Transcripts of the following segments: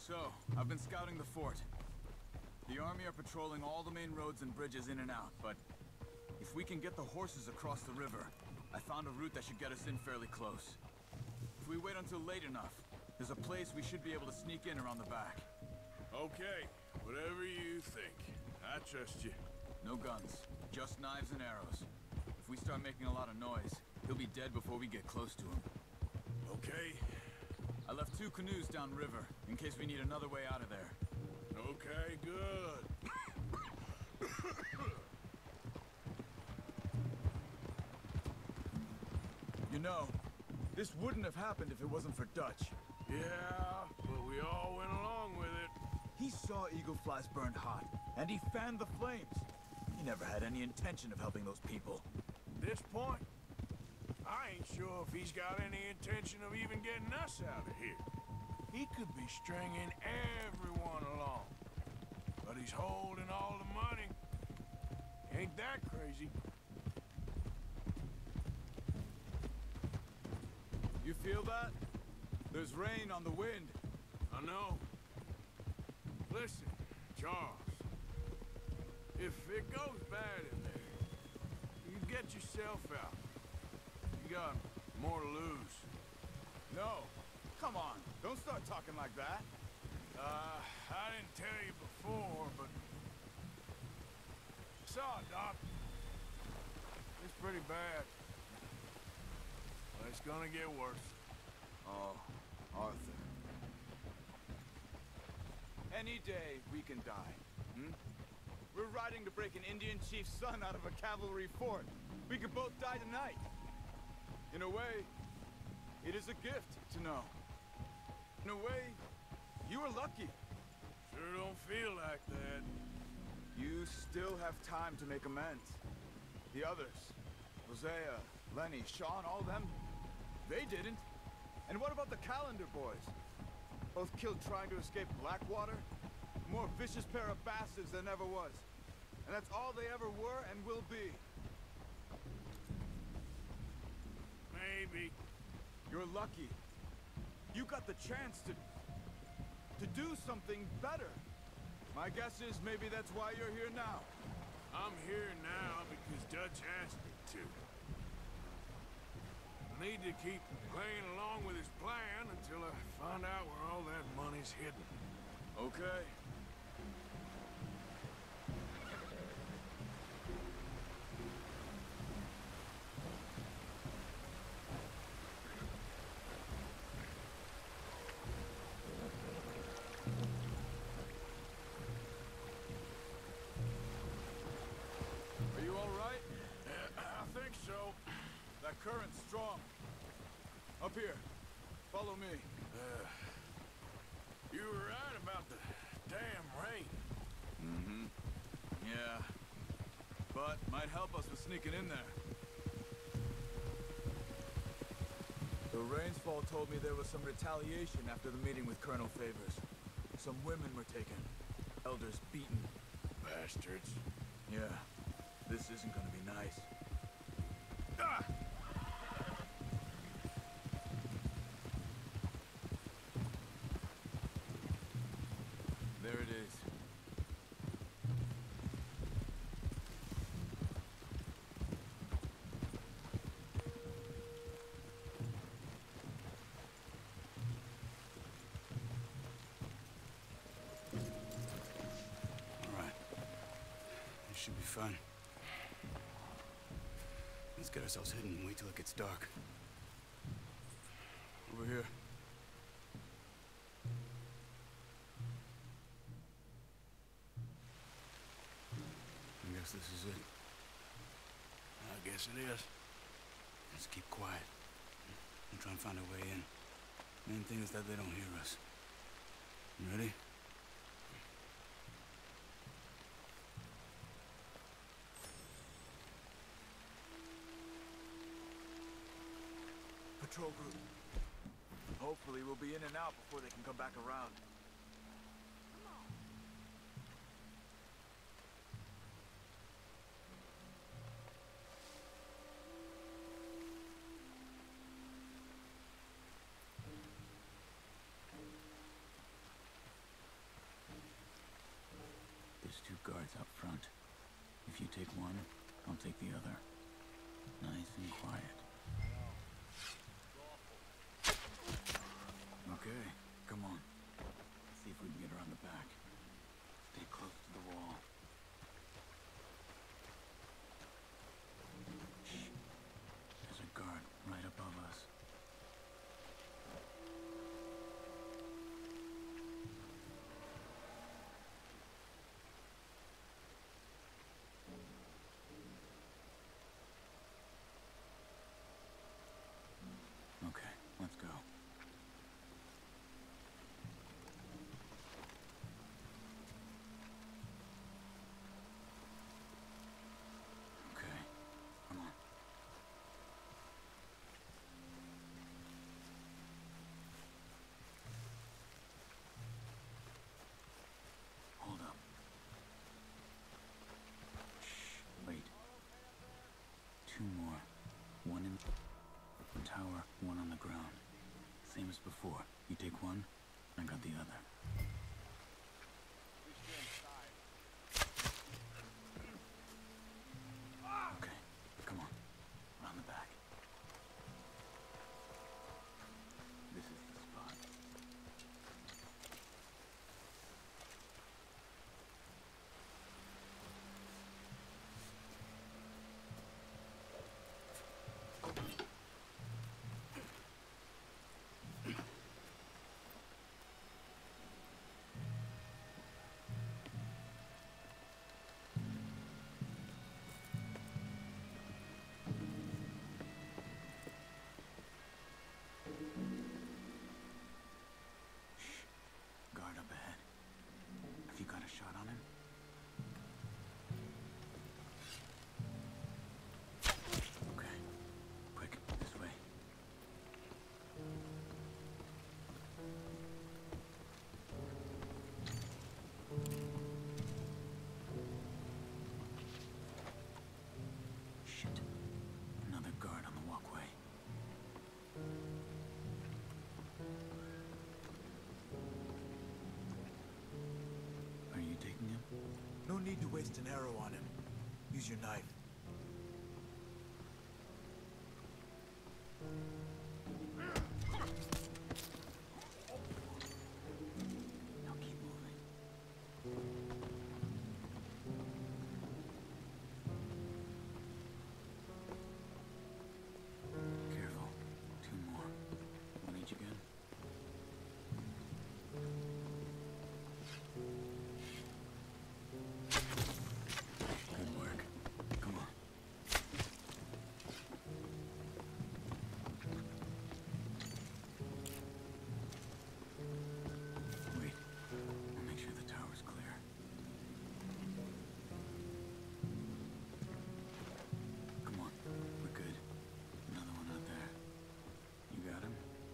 So, I've been scouting the fort. The army are patrolling all the main roads and bridges in and out, but if we can get the horses across the river, I found a route that should get us in fairly close. If we wait until late enough, there's a place we should be able to sneak in around the back. Okay, whatever you think. I trust you. No guns, just knives and arrows. If we start making a lot of noise, he'll be dead before we get close to him. Okay. I left 2 canoes downriver, in case we need another way out of there. Okay, good. You know, this wouldn't have happened if it wasn't for Dutch. Yeah, but we all went along with it. He saw eagle flies burned hot, and he fanned the flames. He never had any intention of helping those people. This point, I ain't sure if he's got any intention of even getting us out of here. He could be stringing everyone along. But he's holding all the money. Ain't that crazy? You feel that? There's rain on the wind. I know. Listen, Charles. If it goes bad in there, you get yourself out. You got more to lose. No. Come on. Don't start talking like that. I didn't tell you before, but... Saw it, Doc. It's pretty bad. But it's gonna get worse. Oh, Arthur. Any day we can die, hmm? We're riding to break an Indian chief's son out of a cavalry fort. We could both die tonight. In a way, it is a gift to know. In a way, you were lucky. Sure don't feel like that. You still have time to make amends. The others, Hosea, Lenny, Sean, all them, they didn't. And what about the Calendar boys? Both killed trying to escape Blackwater? More vicious pair of bastards than ever was. And that's all they ever were and will be. Maybe. You're lucky. You got the chance to do something better. My guess is maybe that's why you're here now. I'm here now because Dutch asked me to. I need to keep playing along with his plan until I find out where all that money's hidden. Okay. Are you all right? I think so. That current's strong. Up here. Follow me. You were right about the damn rain. Mm-hmm. Yeah. But might help us with sneaking in there. The Rainsfall told me there was some retaliation after the meeting with Colonel Favors. Some women were taken. Elders beaten. Bastards. Yeah. This isn't gonna be nice. Ah! There it is. All right. This should be fun. Let's get ourselves hidden and wait till it gets dark. Over here. I guess this is it. I guess it is. Let's keep quiet and try and find our way in. Main thing is that they don't hear us. You ready? Patrol group. Hopefully we'll be in and out before they can come back around. guards out front. If you take one, I'll take the other. Nice and quiet. Okay, come on. Let's see if we can get around the back. Stay close to the wall. Shh. There's a guard right above us. Okay, let's go. Okay, come on. Hold up. Shh, wait. Two more. One in the tower, one on the ground. Same as before. You take one, I got the other. Okay, come on. Around the back. This is the spot. Guard up ahead. Have you got a shot on him? Okay. Quick, this way. Shit. Another guard on the walkway. Are you taking him? No need to waste an arrow on him. Use your knife. Now keep moving. Careful. Two more. One each again. Good work. Come on. Wait. I'll make sure the tower's clear. Come on. We're good. Another one out there. You got him?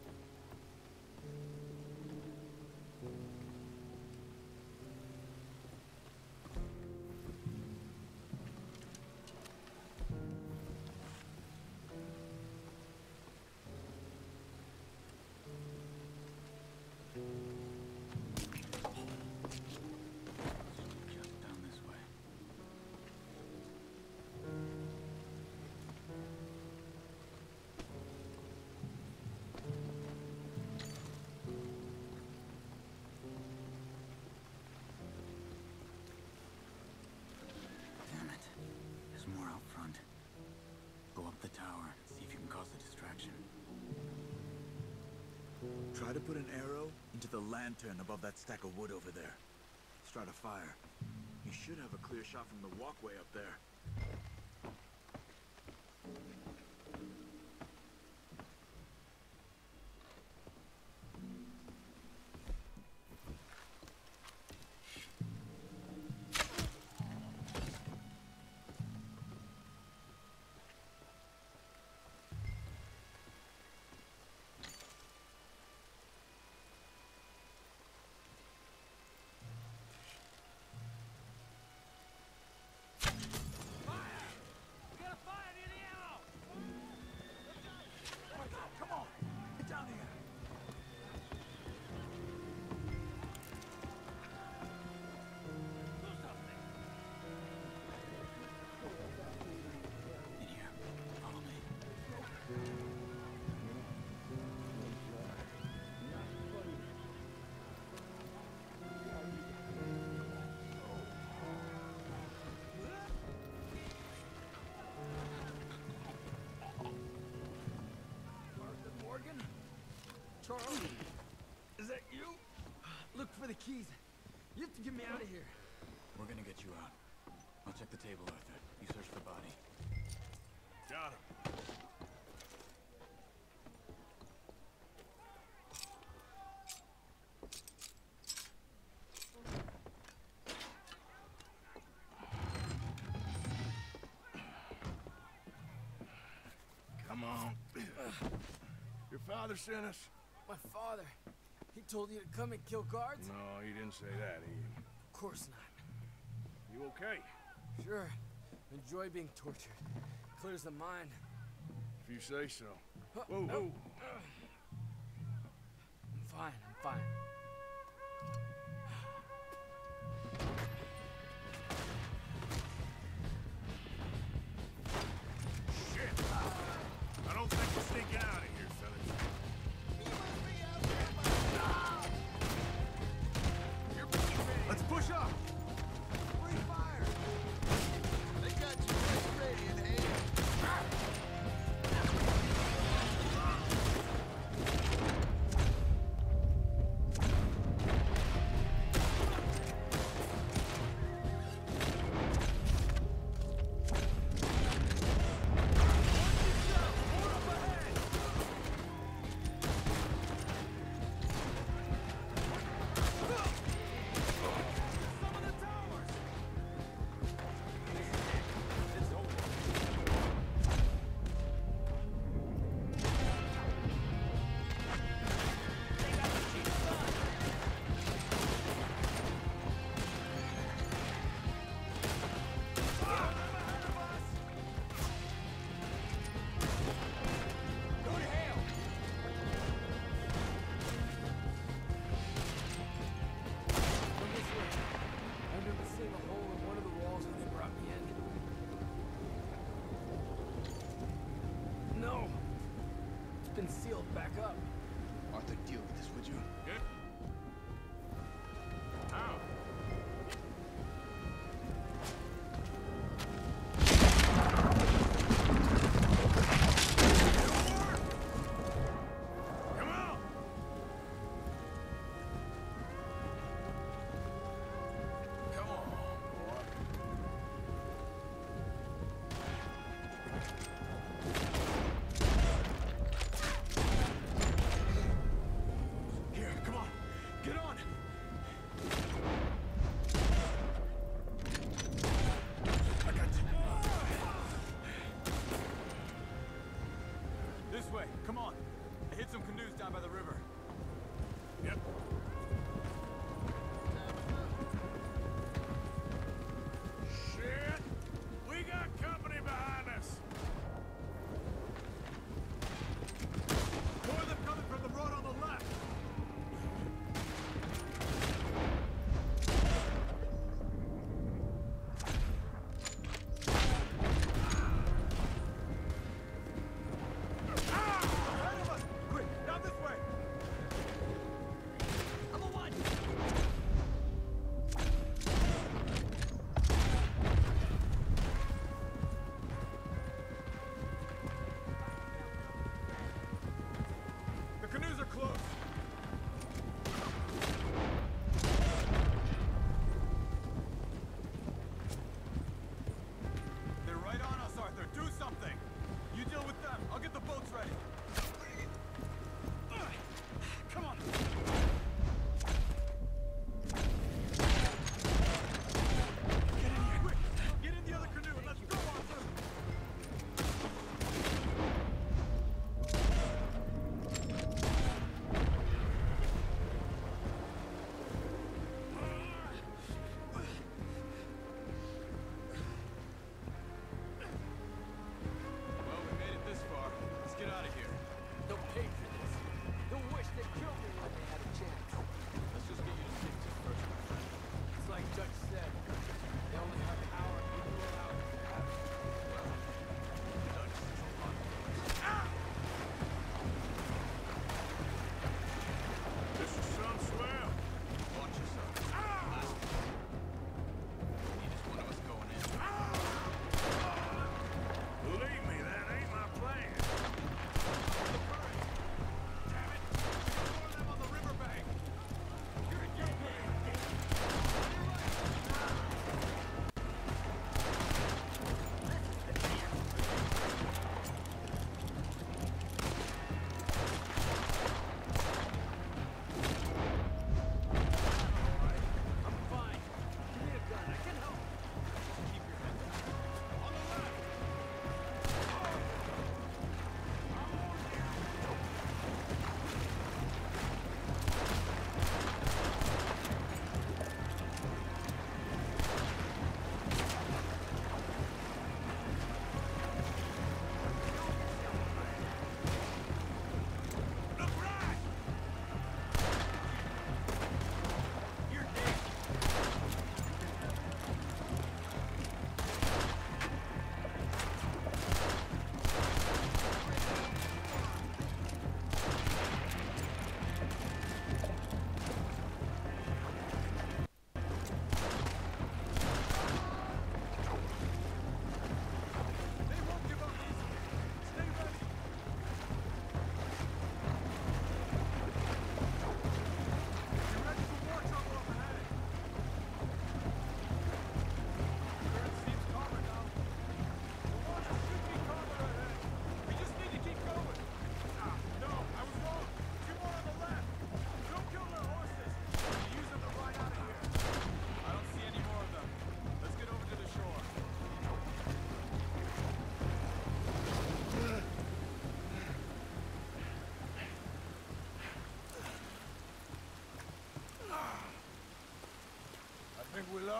Just down this way. Damn it. There's more out front. Go up the tower, see if you can cause a distraction. Try to put an arrow into the lantern above that stack of wood over there. Start a fire. You should have a clear shot from the walkway up there. Is that you? Look for the keys. You have to get me out of here. We're gonna get you out. I'll check the table, Arthur. You search the body. Got him. Come on. Your father sent us? My father. He told you to come and kill guards? No, he didn't say that. Of course not. You okay? Sure. Enjoy being tortured. Clears the mind. If you say so. Whoa, no. whoa. I'm fine. Shit! I don't think we're sneaking out of here, fellas. Let's push up! Free fire! They got you ready in hand. Been sealed back up. Arthur, deal with this, would you? Yeah? How? Come on! Come on, boy. Here, come on. Get on! I got you. This way, come on. I hit some canoes down by the river. Yep. Shit! We got company behind us! More of them coming from the road on the left. Ahead of us! Quick, down this way!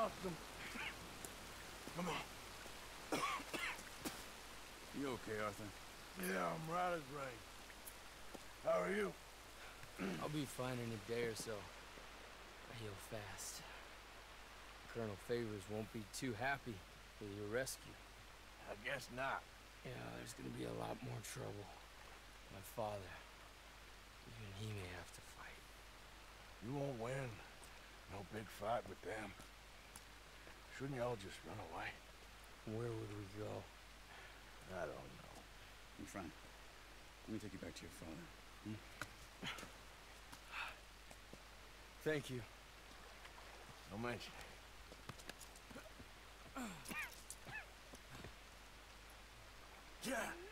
lost them. Come on. You okay, Arthur? Yeah, I'm right as rain. How are you? I'll be fine in a day or so. I heal fast. Colonel Favors won't be too happy with your rescue. I guess not. Yeah, there's gonna be a lot more trouble. My father, even he may have to fight. You won't win. No big fight with them. Shouldn't y'all just run away? Where would we go? I don't know. I'm fine. Let me take you back to your father. Thank you. No mention. Yeah.